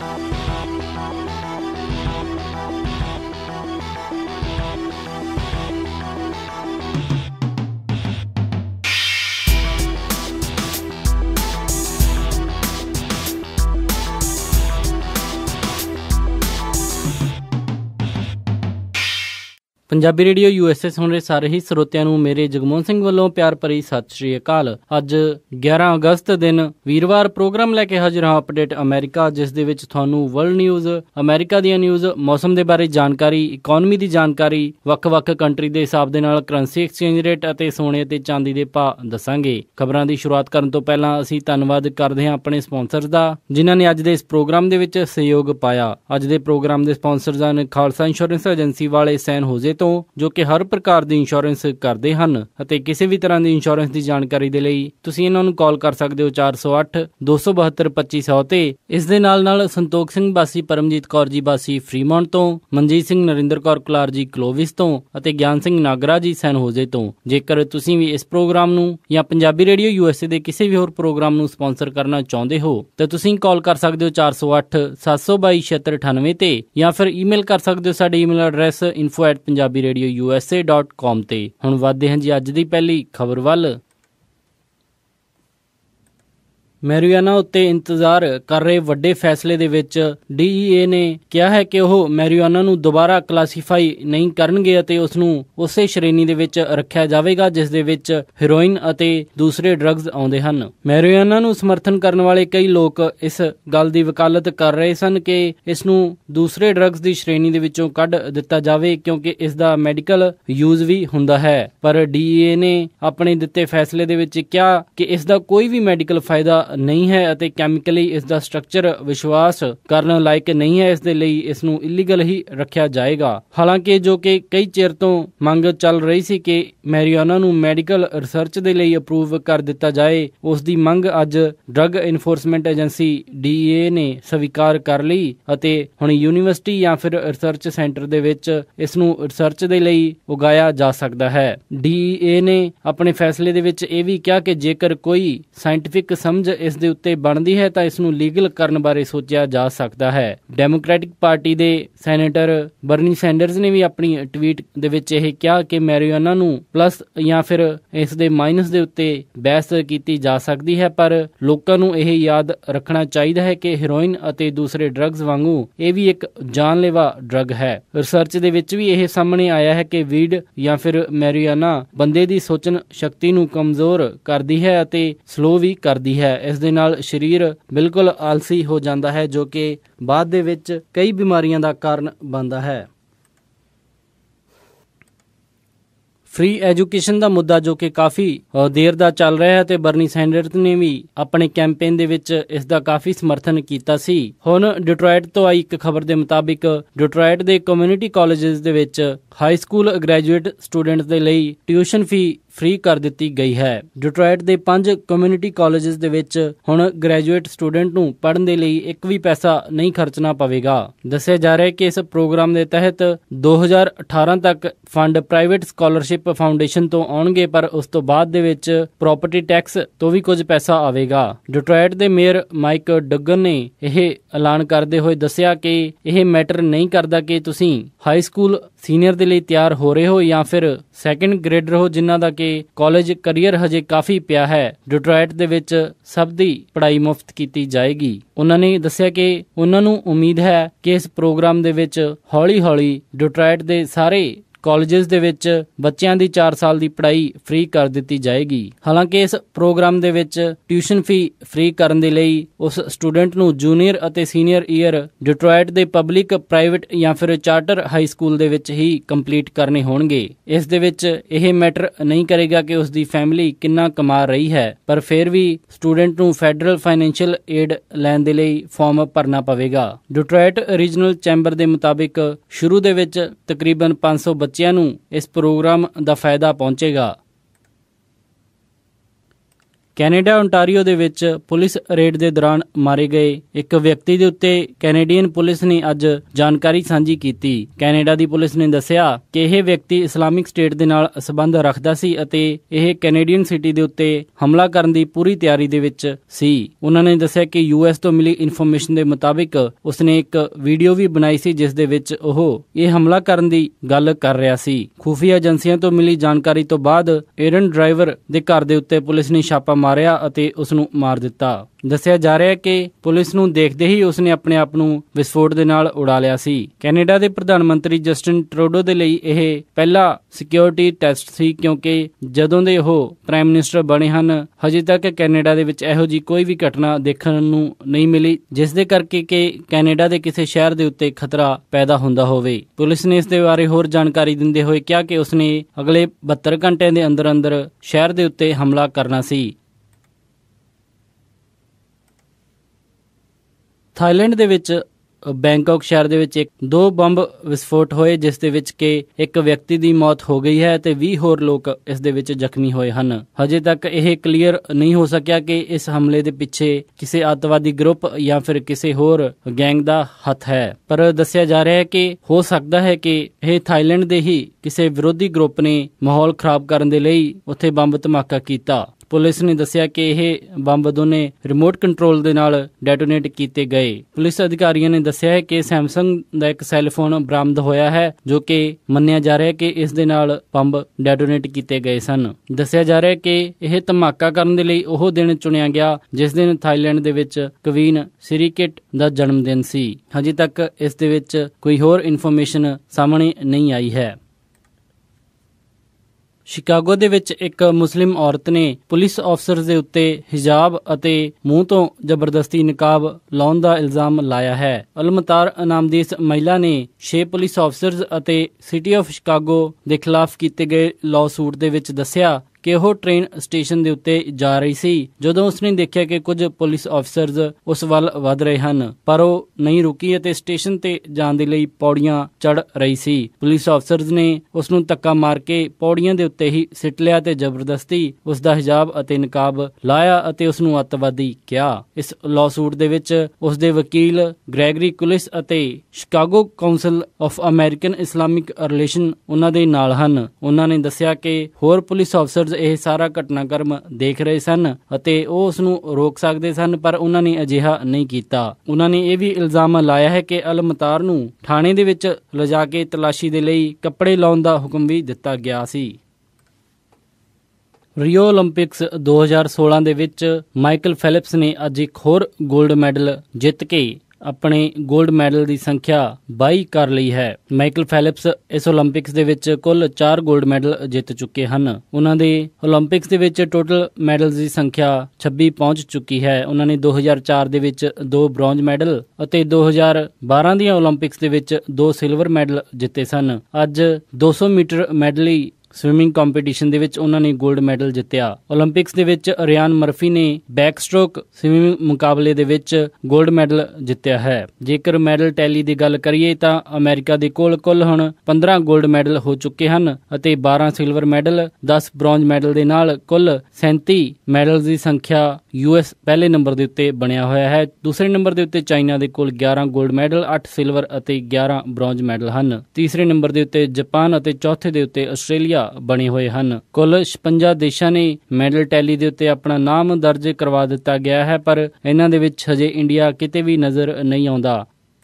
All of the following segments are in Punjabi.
ਪੰਜਾਬੀ ਰੇਡੀਓ USA ਸੁਣ ਰਹੇ ਸਾਰੇ ਹੀ ਸਰੋਤਿਆਂ ਨੂੰ ਮੇਰੇ ਜਗਮੋਹਨ ਸਿੰਘ ਵੱਲੋਂ ਪਿਆਰ ਭਰੀ ਸਤਿ ਸ਼੍ਰੀ ਅਕਾਲ। ਅੱਜ 11 ਅਗਸਤ ਦਿਨ ਵੀਰਵਾਰ ਪ੍ਰੋਗਰਾਮ ਲੈ ਕੇ ਹਾਜ਼ਰ ਹਾਂ ਅਪਡੇਟ ਅਮਰੀਕਾ, ਜਿਸ ਦੇ ਵਿੱਚ ਤੁਹਾਨੂੰ ਵਰਲਡ ਨਿਊਜ਼, ਅਮਰੀਕਾ ਦੀਆਂ ਨਿਊਜ਼, ਮੌਸਮ ਦੇ ਬਾਰੇ ਜਾਣਕਾਰੀ, ਇਕੋਨਮੀ ਦੀ ਜਾਣਕਾਰੀ, ਵੱਖ-ਵੱਖ ਕੰਟਰੀ ਦੇ ਹਿਸਾਬ ਦੇ ਨਾਲ ਕਰੰਸੀ ਐਕਸਚੇਂਜ ਰੇਟ ਅਤੇ ਸੋਨੇ ਅਤੇ ਚਾਂਦੀ ਦੇ ਭਾਅ ਦੱਸਾਂਗੇ। ਖਬਰਾਂ ਦੀ ਸ਼ੁਰੂਆਤ ਕਰਨ ਤੋਂ ਪਹਿਲਾਂ ਅਸੀਂ ਧੰਨਵਾਦ ਕਰਦੇ ਹਾਂ ਆਪਣੇ ਸਪਾਂਸਰਸ ਦਾ, ਜਿਨ੍ਹਾਂ ਨੇ ਅੱਜ ਦੇ ਇਸ ਪ੍ਰੋਗਰਾਮ ਦੇ ਵਿੱਚ ਸਹਿਯੋਗ ਪਾਇਆ। ਅੱਜ ਦੇ ਪ੍ਰੋਗਰਾਮ ਦੇ ਸਪਾਂਸਰਸ ਹਨ ਖਾਲਸਾ ਇੰਸ਼ੋਰੈਂਸ ਏਜੰਸੀ ਵਾਲੇ ਸੈਨ ਹੋਜ਼ੇ ਤੋਂ, ਜੋ ਕਿ ਹਰ ਪ੍ਰਕਾਰ ਦੀ ਇੰਸ਼ੋਰੈਂਸ ਕਰਦੇ ਹਨ ਅਤੇ ਕਿਸੇ ਵੀ ਤਰ੍ਹਾਂ ਦੀ ਇੰਸ਼ੋਰੈਂਸ ਦੀ ਜਾਣਕਾਰੀ ਦੇ ਲਈ ਤੁਸੀਂ ਇਹਨਾਂ ਨੂੰ ਕਾਲ ਕਰ ਸਕਦੇ ਹੋ 408-272-2500 ਤੇ। ਇਸ ਦੇ ਨਾਲ ਸੰਤੋਖ ਸਿੰਘ ਬਾਸੀ, ਪਰਮਜੀਤ ਕੌਰ ਜੀ ਬਾਸੀ ਫਰੀਮੌਂਟ ਤੋਂ, ਮਨਜੀਤ ਸਿੰਘ ਨਰਿੰਦਰ ਕੌਰ ਕੁਲਾਰ ਜੀ ਕਲੋਵਿਸ ਤੋਂ ਅਤੇ ਗਿਆਨ ਸਿੰਘ ਨਾਗਰਾ ਜੀ ਸੈਨ ਹੋਜ਼ੇ ਤੋਂ। ਜੇਕਰ ਤੁਸੀਂ ਵੀ ਇਸ ਪ੍ਰੋਗਰਾਮ ਨੂੰ ਜਾਂ ਪੰਜਾਬੀ ਰੇਡੀਓ USA ਦੇ ਕਿਸੇ ਵੀ ਹੋਰ ਪ੍ਰੋਗਰਾਮ ਨੂੰ ਸਪਾਂਸਰ ਕਰਨਾ ਚਾਹੁੰਦੇ ਹੋ ਤਾਂ ਤੁਸੀਂ ਕਾਲ ਕਰ ਸਕਦੇ ਹੋ 408-722-7698 ਤੇ, ਜਾਂ ਫਿਰ ਈਮੇਲ ਕਰ ਸਕਦੇ ਹੋ ਸਾਡੇ ਈਮੇਲ ਐਡਰੈਸ info@punjabiradio.usa.com ਤੇ। ਹੁਣ ਵੱਧਦੇ ਹਾਂ ਜੀ ਅੱਜ ਦੀ ਪਹਿਲੀ ਖਬਰ ਵੱਲ। ਮੈਰੀjuana ਉੱਤੇ ਇੰਤਜ਼ਾਰ ਕਰ ਰਹੇ ਵੱਡੇ ਫੈਸਲੇ ਦੇ ਵਿੱਚ DEA ਨੇ ਕਿਹਾ ਹੈ ਕਿ ਉਹ ਮੈਰੀjuana ਨੂੰ ਦੁਬਾਰਾ ਕਲਾਸੀਫਾਈ ਨਹੀਂ ਕਰਨਗੇ ਅਤੇ ਉਸ ਨੂੰ ਉਸੇ ਸ਼੍ਰੇਣੀ ਦੇ ਵਿੱਚ ਰੱਖਿਆ ਜਾਵੇਗਾ ਜਿਸ ਦੇ ਵਿੱਚ ਹੈਰੋਇਨ ਅਤੇ ਦੂਸਰੇ ਡਰੱਗਸ ਆਉਂਦੇ ਹਨ। ਮੈਰੀjuana ਨੂੰ ਸਮਰਥਨ ਕਰਨ ਵਾਲੇ ਕਈ ਲੋਕ ਇਸ ਗੱਲ ਦੀ ਵਕਾਲਤ ਕਰ ਰਹੇ ਸਨ ਕਿ ਇਸ ਨੂੰ ਦੂਸਰੇ ਡਰੱਗਸ ਦੀ ਸ਼੍ਰੇਣੀ ਦੇ ਵਿੱਚੋਂ ਕੱਢ ਦਿੱਤਾ ਜਾਵੇ ਕਿਉਂਕਿ ਇਸ ਦਾ ਮੈਡੀਕਲ ਯੂਜ਼ ਵੀ ਹੁੰਦਾ ਹੈ, ਪਰ DEA ਨੇ ਆਪਣੇ ਦਿੱਤੇ ਫੈਸਲੇ ਦੇ ਵਿੱਚ ਕਿਹਾ ਕਿ ਇਸ ਦਾ ਕੋਈ ਵੀ ਮੈਡੀਕਲ ਫਾਇਦਾ ਨਹੀਂ ਹੈ ਅਤੇ ਕੈਮੀਕਲੀ ਇਸ ਦਾ ਸਟਰਕਚਰ ਵਿਸ਼ਵਾਸ ਕਰਨ ਲਾਇਕ ਨਹੀਂ ਹੈ, ਇਸ ਦੇ ਲਈ ਇਸ ਨੂੰ ਇਲੀਗਲ ਹੀ ਰੱਖਿਆ ਜਾਏਗਾ। ਹਾਲਾਂਕਿ ਜੋ ਕਿ ਕਈ ਚਿਰ ਤੋਂ ਮੰਗ ਚੱਲ ਰਹੀ ਸੀ ਕਿ ਮੈਰੀjuana ਨੂੰ ਮੈਡੀਕਲ ਰਿਸਰਚ ਦੇ ਲਈ ਅਪਰੂਵ ਕਰ ਦਿੱਤਾ ਜਾਏ, ਉਸ ਦੀ ਮੰਗ ਅੱਜ ਡਰੱਗ ਇਨਫੋਰਸਮੈਂਟ ਏਜੰਸੀ DEA ਨੇ ਸਵੀਕਾਰ ਕਰ ਲਈ ਅਤੇ ਹੁਣ ਯੂਨੀਵਰਸਿਟੀ ਜਾਂ ਫਿਰ ਰਿਸਰਚ ਸੈਂਟਰ ਦੇ ਵਿੱਚ ਇਸ ਨੂੰ ਰਿਸਰਚ ਦੇ ਲਈ ਉਗਾਇਆ ਜਾ ਸਕਦਾ ਹੈ। DEA ਨੇ ਆਪਣੇ ਫੈਸਲੇ ਦੇ ਵਿੱਚ ਇਹ ਵੀ ਕਿਹਾ ਕਿ ਜੇਕਰ ਕੋਈ ਸਾਇੰਟਿਫਿਕ ਸਮਝ ਇਸ ਦੇ ਉੱਤੇ ਬਣਦੀ ਹੈ ਤਾਂ ਇਸ ਨੂੰ ਲੀਗਲ ਕਰਨ ਬਾਰੇ ਸੋਚਿਆ ਜਾ ਸਕਦਾ ਹੈ। ਡੈਮੋਕ੍ਰੈਟਿਕ ਪਾਰਟੀ ਦੇ ਸੈਨੇਟਰ ਬਰਨੀ ਸੈਂਡਰਸ ਨੇ ਵੀ ਆਪਣੀ ਟਵੀਟ ਦੇ ਵਿੱਚ ਇਹ ਕਿਹਾ ਕਿ ਮੈਰੀjuana ਨੂੰ ਪਲੱਸ ਜਾਂ ਫਿਰ ਇਸ ਦੇ ਮਾਈਨਸ ਦੇ ਉੱਤੇ ਬਹਿਸ ਕੀਤੀ ਜਾ ਸਕਦੀ ਹੈ, ਪਰ ਲੋਕਾਂ ਨੂੰ ਇਹ ਯਾਦ ਰੱਖਣਾ ਚਾਹੀਦਾ ਹੈ ਕਿ ਹੈਰੋਇਨ ਅਤੇ ਦੂਸਰੇ ਡਰੱਗਸ ਵਾਂਗੂ ਇਹ ਵੀ ਇੱਕ ਜਾਨਲੇਵਾ ਡਰੱਗ ਹੈ। ਰਿਸਰਚ ਦੇ ਵਿੱਚ ਵੀ ਇਹ ਸਾਹਮਣੇ ਆਇਆ ਹੈ ਕਿ ਵੀਡ ਜਾਂ ਫਿਰ ਮੈਰੀjuana ਬੰਦੇ ਦੀ ਸੋਚਣ ਸ਼ਕਤੀ ਨੂੰ ਕਮਜ਼ੋਰ ਕਰਦੀ ਹੈ ਅਤੇ ਸਲੋ ਵੀ ਕਰਦੀ ਹੈ। ਇਸ ਦੇ ਨਾਲ ਸਰੀਰ ਬਿਲਕੁਲ ਆਲਸੀ ਹੋ ਜਾਂਦਾ ਹੈ, ਜੋ ਕਿ ਬਾਅਦ ਦੇ ਵਿੱਚ ਕਈ ਬਿਮਾਰੀਆਂ ਦਾ ਕਾਰਨ ਬਣਦਾ ਹੈ। ਫ੍ਰੀ ਐਜੂਕੇਸ਼ਨ ਦਾ ਮੁੱਦਾ ਜੋ ਕਿ ਕਾਫੀ ਦੇਰ ਦਾ ਚੱਲ ਰਿਹਾ ਹੈ ਤੇ ਬਰਨੀ ਸੈਂਡਰਸ ਨੇ ਵੀ ਆਪਣੇ ਕੈਂਪੇਨ ਦੇ ਵਿੱਚ ਇਸ ਦਾ ਕਾਫੀ ਸਮਰਥਨ ਕੀਤਾ ਸੀ। ਹੁਣ ਡਿਟਰੋਇਟ ਤੋਂ ਆਈ ਇੱਕ ਖਬਰ ਦੇ ਮੁਤਾਬਿਕ ਡਿਟਰੋਇਟ ਦੇ ਕਮਿਊਨਿਟੀ ਕਾਲਜਿਸ ਦੇ ਵਿੱਚ ਹਾਈ ਸਕੂਲ ਗ੍ਰੈਜੂਏਟ ਸਟੂਡੈਂਟਸ ਦੇ ਲਈ ਟਿਊਸ਼ਨ ਫੀ ਫ੍ਰੀ ਕਰ ਦਿੱਤੀ ਗਈ ਹੈ। ਡਿਟਰੋਇਟ ਦੇ 5 ਕਮਿਊਨਿਟੀ ਕਾਲਜਿਸ ਦੇ ਵਿੱਚ ਹੁਣ ਗ੍ਰੈਜੂਏਟ ਸਟੂਡੈਂਟ ਨੂੰ ਪੜ੍ਹਨ ਦੇ ਲਈ ਇੱਕ ਵੀ ਪੈਸਾ ਨਹੀਂ ਖਰਚਣਾ ਪਵੇਗਾ। ਦੱਸਿਆ ਜਾ ਰਿਹਾ ਹੈ ਕਿ ਇਸ ਪ੍ਰੋਗਰਾਮ ਦੇ ਤਹਿਤ 2018 ਤੱਕ ਫੰਡ ਪ੍ਰਾਈਵੇਟ ਸਕਾਲਰਸ਼ਿਪ ਫਾਊਂਡੇਸ਼ਨ ਤੋਂ ਆਉਣਗੇ, ਪਰ ਉਸ ਤੋਂ ਬਾਅਦ ਦੇ ਵਿੱਚ ਪ੍ਰਾਪਰਟੀ ਟੈਕਸ ਤੋਂ ਵੀ ਕੁਝ ਪੈਸਾ ਆਵੇਗਾ। ਡਿਟਰੋਇਟ ਦੇ ਮੇਅਰ ਮਾਈਕ ਡਗਨ ਨੇ ਇਹ ਐਲਾਨ ਕਰਦੇ ਹੋਏ ਦੱਸਿਆ ਕਿ ਇਹ ਮੈਟਰ ਨਹੀਂ ਕਰਦਾ ਕਿ ਤੁਸੀਂ ਹਾਈ ਸਕੂਲ ਸੀਨੀਅਰ ਦੇ ਲਈ ਤਿਆਰ ਹੋ ਰਹੇ ਹੋ ਜਾਂ ਫਿਰ ਸੈਕੰਡ ਗ੍ਰੇਡਰ ਹੋ ਜਿਨ੍ਹਾਂ ਦਾ ਕਿ ਕਾਲਜ ਕਰੀਅਰ ਹਜੇ ਕਾਫੀ ਪਿਆ ਹੈ। ਡਿਟਰੋਇਟ ਦੇ ਵਿੱਚ ਸਭ ਦੀ ਪੜ੍ਹਾਈ ਮੁਫਤ ਕੀਤੀ ਜਾਏਗੀ। ਉਹਨਾਂ ਨੇ ਦੱਸਿਆ ਕਿ ਉਹਨਾਂ ਨੂੰ ਉਮੀਦ ਹੈ ਕਿ ਇਸ ਪ੍ਰੋਗਰਾਮ ਦੇ ਵਿੱਚ ਹੌਲੀ-ਹੌਲੀ ਡਿਟਰੋਇਟ ਦੇ ਸਾਰੇ ਕਾਲਜਿਸ ਦੇ ਵਿੱਚ ਬੱਚਿਆਂ ਦੀ 4 ਸਾਲ ਦੀ ਪੜ੍ਹਾਈ ਫ੍ਰੀ ਕਰ ਦਿੱਤੀ ਜਾਏਗੀ। ਹਾਲਾਂਕਿ ਇਸ ਪ੍ਰੋਗਰਾਮ ਦੇ ਵਿੱਚ ਟਿਊਸ਼ਨ ਫੀ ਫ੍ਰੀ ਕਰਨ ਦੇ ਲਈ ਉਸ ਸਟੂਡੈਂਟ ਨੂੰ ਜੂਨੀਅਰ ਅਤੇ ਸੀਨੀਅਰ ਈਅਰ ਡਿਟਰੋਇਟ ਦੇ ਪਬਲਿਕ, ਪ੍ਰਾਈਵੇਟ ਜਾਂ ਫਿਰ ਚਾਰਟਰ ਹਾਈ ਸਕੂਲ ਦੇ ਵਿੱਚ ਹੀ ਕੰਪਲੀਟ ਕਰਨੇ ਹੋਣਗੇ। ਇਸ ਦੇ ਵਿੱਚ ਇਹ ਮੈਟਰ ਨਹੀਂ ਕਰੇਗਾ ਕਿ ਉਸ ਦੀ ਫੈਮਿਲੀ ਕਿੰਨਾ ਕਮਾ ਰਹੀ ਹੈ, ਪਰ ਫਿਰ ਵੀ ਸਟੂਡੈਂਟ ਨੂੰ ਫੈਡਰਲ ਫਾਈਨੈਂਸ਼ੀਅਲ ਏਡ ਲੈਣ ਦੇ ਲਈ ਫਾਰਮ ਭਰਨਾ ਪਵੇਗਾ। ਡਿਟਰੋਇਟ ਰੀਜਨਲ ਚੈਂਬਰ ਦੇ ਮੁਤਾਬਿਕ ਸ਼ੁਰੂ ਦੇ ਵਿੱਚ ਤਕਰੀਬਨ 500 ਬੱਚਿਆਂ ਨੂੰ ਇਸ ਪ੍ਰੋਗਰਾਮ ਦਾ ਫਾਇਦਾ ਪਹੁੰਚੇਗਾ। ਕੈਨੇਡਾ ਓਨਟਾਰੀਓ ਦੇ ਵਿੱਚ ਪੁਲਿਸ ਰੇਡ ਦੇ ਦੌਰਾਨ ਮਾਰੇ ਗਏ ਇੱਕ ਵਿਅਕਤੀ ਦੇ ਉੱਤੇ ਕੈਨੇਡੀਅਨ ਪੁਲਿਸ ਨੇ ਅੱਜ ਜਾਣਕਾਰੀ ਸਾਂਝੀ ਕੀਤੀ। ਕੈਨੇਡਾ ਦੀ ਪੁਲਿਸ ਨੇ ਦੱਸਿਆ ਕਿ ਇਹ ਵਿਅਕਤੀ ਇਸਲਾਮਿਕ ਸਟੇਟ ਦੇ ਨਾਲ ਸੰਬੰਧ ਰੱਖਦਾ ਸੀ ਅਤੇ ਇਹ ਕੈਨੇਡੀਅਨ ਸਿਟੀ ਦੇ ਉੱਤੇ ਹਮਲਾ ਕਰਨ ਦੀ ਪੂਰੀ ਤਿਆਰੀ ਦੇ ਵਿੱਚ ਸੀ। ਉਹਨਾਂ ਨੇ ਦੱਸਿਆ ਕਿ US ਤੋਂ ਮਿਲੀ ਇਨਫੋਰਮੇਸ਼ਨ ਦੇ ਮੁਤਾਬਿਕ ਉਸਨੇ ਇੱਕ ਵੀਡੀਓ ਵੀ ਬਣਾਈ ਸੀ ਜਿਸ ਦੇ ਵਿੱਚ ਉਹ ਇਹ ਹਮਲਾ ਕਰਨ ਦੀ ਗੱਲ ਕਰ ਰਿਹਾ ਸੀ। ਖੁਫੀਆ ਏਜੰਸੀਆਂ ਤੋਂ ਮਿਲੀ ਜਾਣਕਾਰੀ ਤੋਂ ਬਾਅਦ ਏਰਨ ਡਰਾਈਵਰ ਦੇ ਘਰ ਦੇ ਉੱਤੇ ਪੁਲਿਸ ਨੇ ਛਾਪਾ ਮਾਰਿਆ ਅਤੇ ਉਸ ਨੂੰ ਮਾਰ ਦਿੱਤਾ। ਦੱਸਿਆ ਜਾ ਰਿਹਾ ਹੈ ਕਿ ਪੁਲਿਸ ਨੂੰ ਦੇਖਦੇ ਹੀ ਉਸਨੇ ਆਪਣੇ ਆਪ ਨੂੰ ਵਿਸਫੋਟ ਦੇ ਨਾਲ ਉਡਾ ਲਿਆ ਸੀ। ਕੈਨੇਡਾ ਦੇ ਪ੍ਰਧਾਨ ਮੰਤਰੀ ਜਸਟਿਨ ਟਰੂਡੋ ਦੇ ਲਈ ਇਹ ਪਹਿਲਾ ਸਿਕਿਉਰਿਟੀ ਟੈਸਟ ਸੀ ਕਿਉਂਕਿ ਜਦੋਂ ਦੇ ਉਹ ਪ੍ਰਾਈਮ ਮਿਨਿਸਟਰ ਬਣੇ ਹਨ ਹਜੇ ਤੱਕ ਕੈਨੇਡਾ ਦੇ ਵਿੱਚ ਇਹੋ ਜਿਹੀ ਕੋਈ ਵੀ ਘਟਨਾ ਦੇਖਣ ਨੂੰ ਨਹੀਂ ਮਿਲੀ ਜਿਸ ਦੇ ਕਰਕੇ ਕਿ ਕੈਨੇਡਾ ਦੇ ਕਿਸੇ ਸ਼ਹਿਰ ਦੇ ਉੱਤੇ ਖਤਰਾ ਪੈਦਾ ਹੁੰਦਾ ਹੋਵੇ। ਪੁਲਿਸ ਨੇ ਇਸ ਦੇ ਬਾਰੇ ਹੋਰ ਜਾਣਕਾਰੀ ਦਿੰਦੇ ਹੋਏ ਕਿਹਾ ਕਿ ਉਸਨੇ ਅਗਲੇ 72 ਘੰਟਿਆਂ ਦੇ ਅੰਦਰ ਅੰਦਰ ਸ਼ਹਿਰ ਦੇ ਉੱਤੇ ਹਮਲਾ ਕਰਨਾ ਸੀ। ਥਾਈਲੈਂਡ ਦੇ ਵਿੱਚ ਬੈਂਕਾਕ ਸ਼ਹਿਰ ਦੇ ਵਿੱਚ ਦੋ ਬੰਬ ਵਿਸਫੋਟ ਹੋਏ ਜਿਸ ਦੇ ਵਿੱਚ ਕਿ ਇੱਕ ਵਿਅਕਤੀ ਦੀ ਮੌਤ ਹੋ ਗਈ ਹੈ ਤੇ 20 ਹੋਰ ਲੋਕ ਇਸ ਦੇ ਵਿੱਚ ਜ਼ਖਮੀ ਹੋਏ ਹਨ। ਹਜੇ ਤੱਕ ਇਹ ਕਲੀਅਰ ਨਹੀਂ ਹੋ ਸਕਿਆ ਕਿ ਇਸ ਹਮਲੇ ਦੇ ਪਿੱਛੇ ਕਿਸੇ ਅੱਤਵਾਦੀ ਗਰੁੱਪ ਜਾਂ ਫਿਰ ਕਿਸੇ ਹੋਰ ਗੈਂਗ ਦਾ ਹੱਥ ਹੈ, ਪਰ ਦੱਸਿਆ ਜਾ ਰਿਹਾ ਹੈ ਕਿ ਹੋ ਸਕਦਾ ਹੈ ਕਿ ਇਹ ਥਾਈਲੈਂਡ ਦੇ ਹੀ ਕਿਸੇ ਵਿਰੋਧੀ ਗਰੁੱਪ ਨੇ ਮਾਹੌਲ ਖਰਾਬ ਕਰਨ ਦੇ ਲਈ ਉੱਥੇ ਬੰਬ ਧਮਾਕਾ ਕੀਤਾ। ਪੁਲਿਸ ਨੇ ਦੱਸਿਆ ਕਿ ਇਹ ਬੰਬ ਦੋਨੇ ਰਿਮੋਟ ਕੰਟਰੋਲ ਦੇ ਨਾਲ ਡੈਟੋਨੇਟ ਕੀਤੇ ਗਏ। ਪੁਲਿਸ ਅਧਿਕਾਰੀਆਂ ਨੇ ਦੱਸਿਆ ਹੈ ਕਿ ਸੈਮਸੰਗ ਦਾ ਇੱਕ ਸੈੱਲ ਫੋਨ ਬਰਾਮਦ ਹੋਇਆ ਹੈ ਜੋ ਕਿ ਮੰਨਿਆ ਜਾ ਰਿਹਾ ਹੈ ਕਿ ਇਸ ਦੇ ਨਾਲ ਬੰਬ ਡੈਟੋਨੇਟ ਕੀਤੇ ਗਏ ਸਨ। ਦੱਸਿਆ ਜਾ ਰਿਹਾ ਹੈ ਕਿ ਇਹ ਧਮਾਕਾ ਕਰਨ ਦੇ ਲਈ ਉਹ ਦਿਨ ਚੁਣਿਆ ਗਿਆ ਜਿਸ ਦਿਨ ਥਾਈਲੈਂਡ ਦੇ ਵਿੱਚ ਕਵੀਨ ਸਿਰੀਕਿਟ ਦਾ ਜਨਮ ਦਿਨ ਸੀ। ਹਜੇ ਤੱਕ ਇਸ ਦੇ ਵਿੱਚ ਕੋਈ ਹੋਰ ਇਨਫੋਰਮੇਸ਼ਨ ਸਾਹਮਣੇ ਨਹੀਂ ਆਈ ਹੈ। ਸ਼ਿਕਾਗੋ ਦੇ ਵਿੱਚ ਇੱਕ ਮੁਸਲਿਮ ਔਰਤ ਨੇ ਪੁਲਿਸ ਅਫਸਰਸ ਦੇ ਉੱਤੇ ਹਿਜਾਬ ਅਤੇ ਮੂੰਹ ਤੋਂ ਜ਼ਬਰਦਸਤੀ ਨਿਕਾਬ ਲਾਉਣ ਦਾ ਇਲਜ਼ਾਮ ਲਾਇਆ ਹੈ। ਅਲਮਤਾਰ ਨਾਮ ਦੀ ਇਸ ਮਹਿਲਾ ਨੇ 6 ਪੁਲਿਸ ਅਫਸਰਸ ਅਤੇ ਸਿਟੀ ਆਫ ਸ਼ਿਕਾਗੋ ਦੇ ਖਿਲਾਫ ਕੀਤੇ ਗਏ ਲਾਅ ਸੂਟ ਦੇ ਵਿੱਚ ਦੱਸਿਆ ਕਿ ਉਹ ਟ੍ਰੇਨ ਸਟੇਸ਼ਨ ਦੇ ਉੱਤੇ ਜਾ ਰਹੀ ਸੀ ਜਦੋਂ ਉਸਨੇ ਦੇਖਿਆ ਕਿ ਕੁਝ ਪੁਲਿਸ ਅਫਸਰਸ ਉਸ ਵੱਲ ਵਧ ਰਹੇ ਹਨ, ਪਰ ਉਹ ਨਹੀਂ ਰੁਕੀ ਅਤੇ ਸਟੇਸ਼ਨ ਤੇ ਜਾਣ ਦੇ ਲਈ ਪੌੜੀਆਂ ਚੜ੍ਹ ਰਹੀ ਸੀ। ਪੁਲਿਸ ਅਫਸਰਸ ਨੇ ਉਸ ਨੂੰ ਧੱਕਾ ਮਾਰ ਕੇ ਪੌੜੀਆਂ ਦੇ ਉੱਤੇ ਹੀ ਸਿੱਟ ਲਿਆ ਤੇ ਜ਼ਬਰਦਸਤੀ ਉਸ ਦਾ ਹਿਜਾਬ ਅਤੇ ਨਿਕਾਬ ਲਾਇਆ ਅਤੇ ਉਸ ਨੂੰ ਅੱਤਵਾਦੀ ਕਿਹਾ। ਇਸ ਲਾਅਸੂਟ ਦੇ ਵਿੱਚ ਉਸ ਦੇ ਵਕੀਲ ਗ੍ਰੈਗਰੀ ਕੁਲਿਸ ਅਤੇ Chicago council of American Islamic relation ਉਹਨਾਂ ਦੇ ਨਾਲ ਹਨ। ਉਹਨਾਂ ਨੇ ਦੱਸਿਆ ਕਿ ਹੋਰ ਪੁਲਿਸ ਅਫਸਰਸ ਇਹ ਸਾਰਾ ਘਟਨਾਕ੍ਰਮ ਦੇਖ ਰਹੇ ਸਨ ਅਤੇ ਉਹ ਉਸ ਨੂੰ ਰੋਕ ਸਕਦੇ ਸਨ, ਪਰ ਉਹਨਾਂ ਨੇ ਅਜਿਹਾ ਨਹੀਂ ਕੀਤਾ। ਉਹਨਾਂ ਨੇ ਇਹ ਵੀ ਇਲਜ਼ਾਮ ਲਾਇਆ ਹੈ ਕਿ ਅਲਮਤਾਰ ਨੂੰ ਥਾਣੇ ਦੇ ਵਿੱਚ ਲਿਜਾ ਕੇ ਤਲਾਸ਼ੀ ਦੇ ਲਈ ਕੱਪੜੇ ਲਾਉਣ ਦਾ ਹੁਕਮ ਵੀ ਦਿੱਤਾ ਗਿਆ ਸੀ। ਰੀਓ ਓਲੰਪਿਕਸ 2016 ਦੇ ਵਿੱਚ ਮਾਈਕਲ ਫੈਲਪਸ ਨੇ ਅੱਜ ਇੱਕ ਹੋਰ 골ਡ ਮੈਡਲ ਜਿੱਤ ਕੇ ਆਪਣੇ 골ਡ ਮੈਡਲ ਦੀ ਸੰਖਿਆ 22 ਕਰ ਲਈ ਹੈ। ਮਾਈਕਲ ਫੈਲਪਸ ਇਸ ਓਲੰਪਿਕਸ ਦੇ ਵਿੱਚ ਕੁੱਲ 4 골ਡ ਮੈਡਲ ਜਿੱਤ ਚੁੱਕੇ ਹਨ। ਉਹਨਾਂ ਦੇ ਓਲੰਪਿਕਸ ਦੇ ਵਿੱਚ ਟੋਟਲ ਮੈਡਲਸ ਦੀ ਸੰਖਿਆ 26 ਪਹੁੰਚ ਚੁੱਕੀ ਹੈ। ਉਹਨਾਂ ਨੇ 2004 ਦੇ ਵਿੱਚ 2 ਬ੍ਰੌਂਜ ਮੈਡਲ ਅਤੇ 2012 ਦੀਆਂ ਓਲੰਪਿਕਸ ਦੇ ਵਿੱਚ 2 ਸਿਲਵਰ ਮੈਡਲ ਜਿੱਤੇ ਸਨ। ਅੱਜ 200 ਮੀਟਰ ਮੈਡਲੀ ਸਵਿਮਿੰਗ ਕੰਪੀਟੀਸ਼ਨ ਦੇ ਵਿੱਚ ਉਹਨਾਂ ਨੇ 골ਡ ਮੈਡਲ ਜਿੱਤਿਆ। ਓਲੰਪਿਕਸ ਦੇ ਵਿੱਚ ਰਿਆਨ ਮਰਫੀ ਨੇ ਬੈਕ ਸਟ੍ਰੋਕ ਸਵਿਮਿੰਗ ਮੁਕਾਬਲੇ ਦੇ ਵਿੱਚ 골ਡ ਮੈਡਲ ਜਿੱਤਿਆ ਹੈ। ਜੇਕਰ ਮੈਡਲ ਟੈਲੀ ਦੀ ਗੱਲ ਕਰੀਏ ਤਾਂ ਅਮਰੀਕਾ ਦੇ ਕੋਲ ਕੁੱਲ ਹੁਣ 15 골ਡ ਮੈਡਲ ਹੋ ਚੁੱਕੇ ਹਨ ਅਤੇ 12 ਸਿਲਵਰ ਮੈਡਲ 10 ਬ੍ਰੌਂਜ ਮੈਡਲ ਦੇ ਨਾਲ ਕੁੱਲ 37 ਮੈਡਲ ਦੀ ਸੰਖਿਆ US ਪਹਿਲੇ ਨੰਬਰ ਦੇ ਉੱਤੇ ਬਣਿਆ ਹੋਇਆ ਹੈ। ਦੂਸਰੇ ਨੰਬਰ ਦੇ ਉੱਤੇ ਚਾਈਨਾ ਦੇ ਕੋਲ 11 골ਡ ਮੈਡਲ, 8 ਸਿਲਵਰ ਅਤੇ 11 ਬ੍ਰੌਂਜ ਮੈਡਲ ਹਨ। ਤੀਸਰੇ ਨੰਬਰ ਦੇ ਉੱਤੇ ਜਾਪਾਨ ਅਤੇ ਚੌਥੇ ਦੇ ਉੱਤੇ ਆਸਟ੍ਰੇਲੀਆ ਬਣੇ ਹੋਏ ਹਨ। ਕੁੱਲ 56 ਦੇਸ਼ਾਂ ਨੇ ਮੈਡਲ ਟੈਲੀ ਦੇ ਉੱਤੇ ਆਪਣਾ ਨਾਮ ਦਰਜ ਕਰਵਾ ਦਿੱਤਾ ਗਿਆ ਹੈ, ਪਰ ਇਹਨਾਂ ਦੇ ਵਿੱਚ ਹਜੇ ਇੰਡੀਆ ਕਿਤੇ ਵੀ ਨਜ਼ਰ ਨਹੀਂ ਆਉਂਦਾ।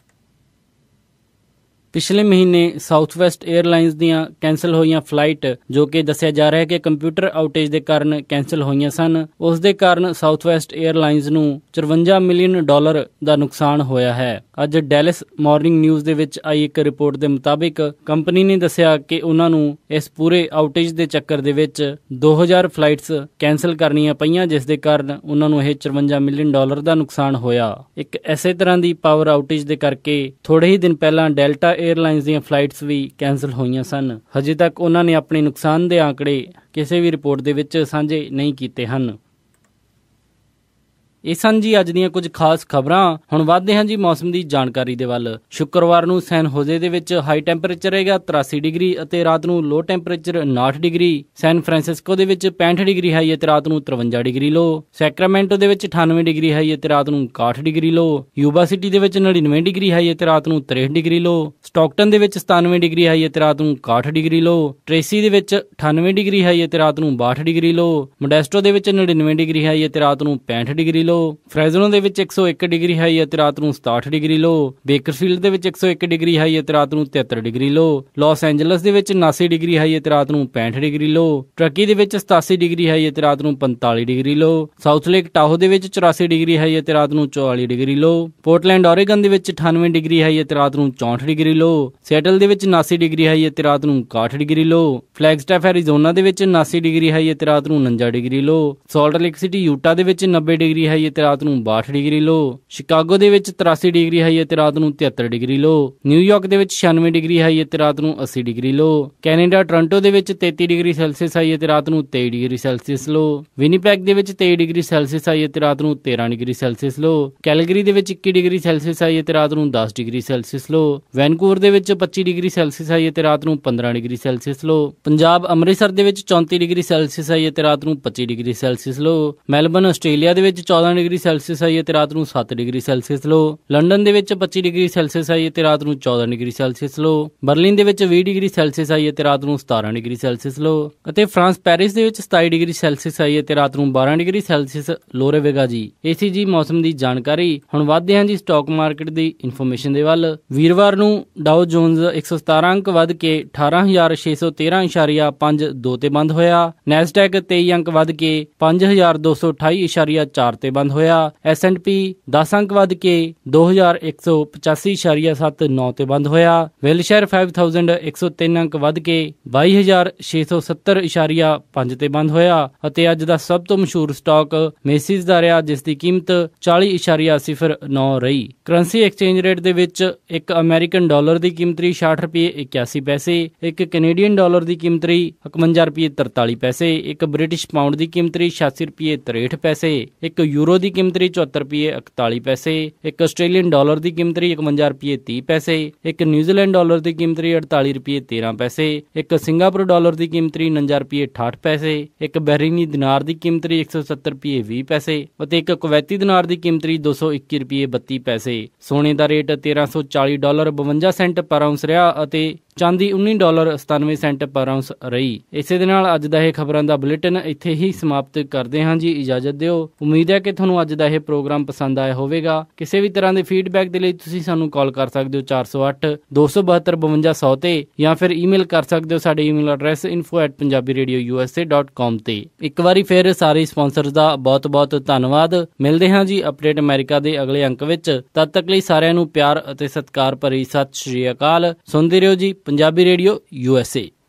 ਪਿਛਲੇ ਮਹੀਨੇ ਸਾਊਥ ਵੈਸਟ ਏਅਰਲਾਈਨਸ ਦੀਆਂ ਕੈਂਸਲ ਹੋਈਆਂ ਫਲਾਈਟ ਜੋ ਕਿ ਦੱਸਿਆ ਜਾ ਰਿਹਾ ਹੈ ਕਿ ਕੰਪਿਊਟਰ ਆਊਟੇਜ ਦੇ ਕਾਰਨ ਕੈਂਸਲ ਹੋਈਆਂ ਸਨ, ਉਸ ਦੇ ਕਾਰਨ ਸਾਊਥ ਵੈਸਟ ਏਅਰਲਾਈਨਸ ਨੂੰ $54 ਮਿਲੀਅਨ ਦਾ ਨੁਕਸਾਨ ਹੋਇਆ ਹੈ। ਅੱਜ ਡੈਲਸ ਮਾਰਨਿੰਗ ਨਿਊਜ਼ ਦੇ ਵਿੱਚ ਆਈ ਇੱਕ ਰਿਪੋਰਟ ਦੇ ਮੁਤਾਬਿਕ ਕੰਪਨੀ ਨੇ ਦੱਸਿਆ ਕਿ ਉਹਨਾਂ ਨੂੰ ਇਸ ਪੂਰੇ ਆਊਟੇਜ ਦੇ ਚੱਕਰ ਦੇ ਵਿੱਚ 2000 ਫਲਾਈਟਸ ਕੈਂਸਲ ਕਰਨੀਆਂ ਪਈਆਂ, ਜਿਸ ਦੇ ਕਾਰਨ ਉਹਨਾਂ ਨੂੰ ਇਹ $54 ਮਿਲੀਅਨ ਦਾ ਨੁਕਸਾਨ ਹੋਇਆ। ਇੱਕ ਐਸੇ ਤਰ੍ਹਾਂ ਦੀ ਪਾਵਰ ਆਊਟੇਜ ਦੇ ਕਰਕੇ ਥੋੜੇ ਹੀ ਦਿਨ ਪਹਿਲਾਂ ਡੈਲਟਾ ਏਅਰਲਾਈਨਸ ਦੀਆਂ ਫਲਾਈਟਸ ਵੀ ਕੈਂਸਲ ਹੋਈਆਂ ਸਨ। ਹਜੇ ਤੱਕ ਉਹਨਾਂ ਨੇ ਆਪਣੇ ਨੁਕਸਾਨ ਦੇ ਆંકੜੇ ਕਿਸੇ ਵੀ ਰਿਪੋਰਟ ਦੇ ਵਿੱਚ ਸਾਂਝੇ ਨਹੀਂ ਕੀਤੇ ਹਨ। ਇਹ ਸਨ ਜੀ ਅੱਜ ਦੀਆਂ ਕੁਝ ਖਾਸ ਖਬਰਾਂ। ਹੁਣ ਵੱਧਦੇ ਹਾਂ ਜੀ ਮੌਸਮ ਦੀ ਜਾਣਕਾਰੀ ਦੇ ਵੱਲ। ਸ਼ੁੱਕਰਵਾਰ ਨੂੰ ਸੈਨ ਹੋਜ਼ੇ ਦੇ ਵਿੱਚ ਹਾਈ ਟੈਂਪਰੇਚਰ ਰਹੇਗਾ 83 ਡਿਗਰੀ ਅਤੇ ਰਾਤ ਨੂੰ low temperature 59 degree. San Francisco ਦੇ ਵਿੱਚ 65 ਡਿਗਰੀ ਹਾਈ ਅਤੇ ਰਾਤ ਨੂੰ 53 ਡਿਗਰੀ ਲੋ। ਸੈਕਰਾਮੈਂਟੋ ਦੇ ਵਿੱਚ 98 ਡਿਗਰੀ ਹਾਈ ਅਤੇ ਰਾਤ ਨੂੰ 61 ਡਿਗਰੀ ਲੋ। ਯੂਬਾ ਸਿਟੀ ਦੇ ਵਿੱਚ 99 ਡਿਗਰੀ ਹਾਈ ਅਤੇ ਰਾਤ ਨੂੰ 63 ਡਿਗਰੀ ਲੋ। ਸਟਾਕਟਨ ਦੇ ਵਿੱਚ 97 ਡਿਗਰੀ ਹਾਈ ਅਤੇ ਰਾਤ ਨੂੰ 61 ਡਿਗਰੀ ਲੋ। ਟ੍ਰੇਸੀ ਦੇ ਵਿੱਚ 98 ਡਿਗਰੀ ਹਾਈ ਅਤੇ ਰਾਤ ਨੂੰ 62 ਡਿਗਰੀ ਲੋ। ਮੋਡੈਸਟੋ ਦੇ ਵਿੱਚ 99 ਡਿਗਰੀ ਹਾਈ ਅਤੇ ਰਾਤ ਨੂੰ 65 ਡਿਗਰੀ ਲੋ। ਫ੍ਰੈਜ਼ਨੋ ਦੇ ਵਿੱਚ 101 ਡਿਗਰੀ ਹਾਈ ਅਤੇ ਰਾਤ ਨੂੰ 67 ਡਿਗਰੀ ਲੋ। ਬੇਕਰਫੀਲਡ ਦੇ ਵਿੱਚ 101 ਡਿਗਰੀ ਹਾਈ ਅਤੇ ਰਾਤ ਨੂੰ 73 ਡਿਗਰੀ ਲੋ। ਲਾਸ ਐਂਜਲਸ ਦੇ ਵਿੱਚ 79 ਡਿਗਰੀ ਹਾਈ ਅਤੇ ਰਾਤ ਨੂੰ 65 ਡਿਗਰੀ ਲੋ। ਟਰਕੀ ਦੇ ਵਿੱਚ 87 ਡਿਗਰੀ ਹਾਈ ਅਤੇ ਰਾਤ ਨੂੰ 45 degree low. South Lake Tahoe ਦੇ ਵਿੱਚ 84 ਡਿਗਰੀ ਹਾਈ ਅਤੇ ਰਾਤ ਨੂੰ 44 ਡਿਗਰੀ ਲੋ। ਪੋਰਟਲੈਂਡ ਓਰੇਗਨ ਦੇ ਵਿੱਚ 98 ਡਿਗਰੀ ਹਾਈ ਅਤੇ ਰਾਤ ਨੂੰ 64 ਡਿਗਰੀ ਲੋ। ਸੀਐਟਲ ਦੇ ਵਿੱਚ 79 ਡਿਗਰੀ ਹਾਈ ਅਤੇ ਰਾਤ ਨੂੰ 61 ਡਿਗਰੀ ਲੋ। ਫਲੈਗਸਟੈਫ ਐਰੀਜ਼ੋਨਾ ਦੇ ਵਿੱਚ 79 ਡਿਗਰੀ ਹਾਈ ਅਤੇ ਰਾਤ ਨੂੰ 49 degree low. Salt Lake City Utah ਦੇ ਵਿੱਚ 90 ਡਿਗਰੀ ਹਾਈ ਅਤੇ ਰਾਤ ਨੂੰ 62 ਡਿਗਰੀ ਲੋ। ਸ਼ਿਕਾਗੋ ਦੇ ਵਿੱਚ 83 ਡਿਗਰੀ ਹਾਈ ਅਤੇ ਰਾਤ ਨੂੰ 73 ਡਿਗਰੀ ਲੋ। ਨਿਊਯਾਰਕ ਦੇ ਵਿੱਚ 96 ਡਿਗਰੀ ਹਾਈ ਅਤੇ ਰਾਤ ਨੂੰ 80 ਡਿਗਰੀ ਲੋ। ਕੈਨੇਡਾ ਟੋਰਾਂਟੋ ਦੇ ਵਿੱਚ 33 ਡਿਗਰੀ ਸੈਲਸੀਅਸ ਹਾਈ ਅਤੇ ਰਾਤ ਨੂੰ 23 ਡਿਗਰੀ ਸੈਲਸੀਅਸ ਲੋ। ਵਿਨੀਪੈਗ ਦੇ ਵਿੱਚ 23 ਡਿਗਰੀ ਸੈਲਸੀਅਸ ਹਾਈ ਅਤੇ ਰਾਤ ਨੂੰ 13 ਡਿਗਰੀ ਸੈਲਸੀਅਸ ਲੋ। ਕੈਲਗਰੀ ਦੇ ਵਿੱਚ 21 ਡਿਗਰੀ ਸੈਲਸੀਅਸ ਹਾਈ ਅਤੇ ਰਾਤ ਨੂੰ 10 ਡਿਗਰੀ ਸੈਲਸੀਅਸ ਲੋ। ਵੈਨਕੂਵਰ ਦੇ ਵਿੱਚ 25 ਡਿਗਰੀ ਸੈਲਸੀਅਸ ਹਾਈ ਅਤੇ ਰਾਤ ਨੂੰ 15 degree Celsius low. Punjab Amritsar ਦੇ ਵਿੱਚ 34 ਡਿਗਰੀ ਸੈਲਸੀਅਸ ਹਾਈ ਅਤੇ ਰਾਤ ਨੂੰ 25 degree Celsius low. Melbourne Australia ਦੇ ਵਿੱਚ 14 ਡਿਗਰੀ ਸੈਲਸੀਅਸ ਹਾਈ ਅਤੇ ਰਾਤ ਨੂੰ 7 ਡਿਗਰੀ ਸੈਲਸੀਅਸ ਲੋ। ਲੰਡਨ ਦੇ ਵਿੱਚ 25 ਡਿਗਰੀ ਸੈਲਸੀਅਸ ਹਾਈ ਅਤੇ ਰਾਤ ਨੂੰ 14 ਡਿਗਰੀ ਸੈਲਸੀਅਸ ਲੋ। ਬਰਲਿਨ ਦੇ ਵਿੱਚ 20 ਡਿਗਰੀ ਸੈਲਸੀਅਸ ਹਾਈ ਅਤੇ ਰਾਤ ਨੂੰ 17 ਡਿਗਰੀ ਸੈਲਸੀਅਸ ਲੋ। ਅਤੇ ਫਰਾਂਸ ਪੈਰਿਸ ਦੇ ਵਿੱਚ 27 ਡਿਗਰੀ ਸੈਲਸੀਅਸ ਹਾਈ ਅਤੇ ਰਾਤ ਨੂੰ 12 ਡਿਗਰੀ ਸੈਲਸੀਅਸ ਲੋ ਰਹੇਗਾ ਜੀ। ਇਹ ਸੀ ਜੀ ਮੌਸਮ ਦੀ ਜਾਣਕਾਰੀ। ਹੁਣ ਵੱਧਦੇ ਹਾਂ ਜੀ ਸਟਾਕ ਮਾਰਕੀਟ ਦੀ ਇਨਫੋਰਮੇਸ਼ਨ ਦੇ ਵੱਲ। ਵੀਰਵਾਰ ਨੂੰ ਡਾਓ ਜੋਨਸ 117 ਅੰਕ ਵੱਧ ਕੇ 18,613.52 ਤੇ ਬੰਦ ਹੋਇਆ। ਨੈਸਡੈਕ 23 ਅੰਕ ਵੱਧ ਕੇ 5,228.4 ਤੇ ਬੰਦ ਹੋਇਆ। S&P 10 ਅੰਕ ਵੱਧ ਕੇ 2,185.79 ਤੇ ਬੰਦ ਹੋਇਆ। ਵਿਲਸ਼ਾਇਰ 5,103 ਅੰਕ ਵੱਧ ਕੇ 22,670.5 ਤੇ ਬੰਦ ਹੋਇਆ। ਅਤੇ ਅੱਜ ਦਾ ਸਭ ਤੋਂ ਮਸ਼ਹੂਰ ਸਟਾਕ ਮੇਸਿਸ ਦਾ ਰਿਹਾ, ਜਿਸ ਦੀ ਕੀਮਤ 40.09 ਰਹੀ। ਕਰੰਸੀ ਐਕਸਚੇਂਜ ਰੇਟ ਦੇ ਵਿੱਚ ਇੱਕ ਅਮਰੀਕਨ ਡਾਲਰ ਦੀ ਕੀਮਤ ਰਹੀ 60.81, ਇੱਕ ਕੈਨੇਡੀਅਨ ਡਾਲਰ ਦੀ ਕੀਮਤ ਰਹੀ 51.43, ਇੱਕ ਬ੍ਰਿਟਿਸ਼ ਪਾਉਂਡ ਦੀ ਕੀਮਤ ਰਹੀ 86.63, ਇੱਕ ਯੂਰੋ ਦੀ ਕੀਮਤ ਰਹੀ 74.41, ਇੱਕ ਆਸਟ੍ਰੇਲੀਅਨ ਡਾਲਰ ਦੀ ਕੀਮਤ ਰਹੀ 51.30, ਇੱਕ ਨਿਊਜ਼ੀਲੈਂਡ ਡਾਲਰ ਦੀ ਕੀਮਤ ਰਹੀ 48.13, ਇੱਕ ਸਿੰਗਾਪੁਰ ਡਾਲਰ ਦੀ ਕੀਮਤ ਰਹੀ 49.68, ਇੱਕ ਬਹਿਰੀਨੀ ਦਿਨਾਰ ਦੀ ਕੀਮਤ ਰਹੀ 170.20 ਅਤੇ ਇੱਕ ਕੁਵੈਤੀ ਦਿਨਾਰ ਦੀ ਕੀਮਤ ਰਹੀ 221.32। ਸੋਨੇ ਦਾ ਰੇਟ $1340.52 ਪਰ ਆਉਂਸ ਰਿਹਾ ਅਤੇ ਚਾਂਦੀ $19.97 ਪਰ ਆਉਂਸ ਰਹੀ। ਇਸੇ ਦੇ ਨਾਲ ਅੱਜ ਦਾ ਇਹ ਖਬਰਾਂ ਦਾ ਬੁਲੇਟਿਨ ਇੱਥੇ ਹੀ ਸਮਾਪਤ ਕਰਦੇ ਹਾਂ ਜੀ। ਇਜਾਜ਼ਤ ਦਿਓ। ਉਮੀਦ ਹੈ ਕਿ ਤੁਹਾਨੂੰ ਅੱਜ ਦਾ ਇਹ ਪ੍ਰੋਗਰਾਮ ਪਸੰਦ ਆਇਆ ਹੋਵੇਗਾ। ਕਿਸੇ ਵੀ ਤਰ੍ਹਾਂ ਦੇ ਫੀਡਬੈਕ ਦੇ ਲਈ ਤੁਸੀਂ ਸਾਨੂੰ ਕਾਲ ਕਰ ਸਕਦੇ ਹੋ 408-272-5200 ਤੇ, ਜਾਂ ਫਿਰ ਈਮੇਲ ਕਰ ਸਕਦੇ ਹੋ ਸਾਡੇ ਈਮੇਲ ਐਡਰੈਸ info@punjabiradiousa.com ਤੇ। ਇੱਕ ਵਾਰੀ ਫਿਰ ਸਾਰੇ ਸਪਾਂਸਰਸ ਦਾ ਬਹੁਤ ਬਹੁਤ ਧੰਨਵਾਦ। ਮਿਲਦੇ ਹਾਂ ਜੀ ਅਪਡੇਟ ਅਮਰੀਕਾ ਦੇ ਅਗਲੇ ਅੰਕ ਵਿੱਚ। ਤਦ ਤੱਕ ਲਈ ਸਾਰਿਆਂ ਨੂੰ ਪਿਆਰ ਅਤੇ ਸਤਿਕਾਰ ਭਰੀ ਸਤਿ ਸ਼੍ਰੀ ਅਕਾਲ। ਸੁਣਦੇ ਰਹੋ ਜੀ ਪੰਜਾਬੀ ਰੇਡੀਓ USA।